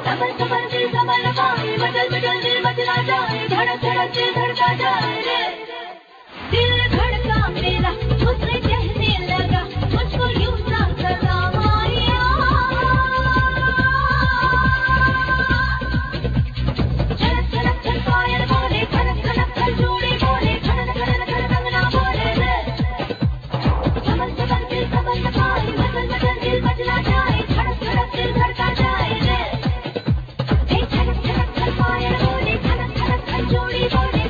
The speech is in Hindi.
संभल संभल दिल संभल पाए, मचल मचल दिल मचला जाए, धड़क धड़क दिल धड़का जाए रे। दिल धड़का मेरा मुझसे कहने लगा, मुझको यूं ना सता माया। छनक छनक छन पायल बोले, खनक खनक खन चूड़ी बोले, खनन खनन खन कंगना बोले रे। संभल संभल दिल संभल पाए, मचल मचल दिल मचला जाए, धड़क धड़क दिल धड़का जाए रे। छनक छनक छन पायल बोले, खनक खनक खन चूड़ी बोले,